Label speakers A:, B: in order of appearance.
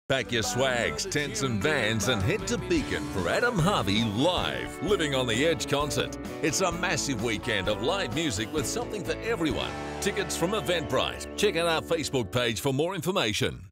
A: Pack your swags, tents and vans and head to Beacon for Harvey live, Living on the Edge concert. It's a massive weekend of live music with something for everyone. Tickets from Eventbrite. Check out our Facebook page for more information.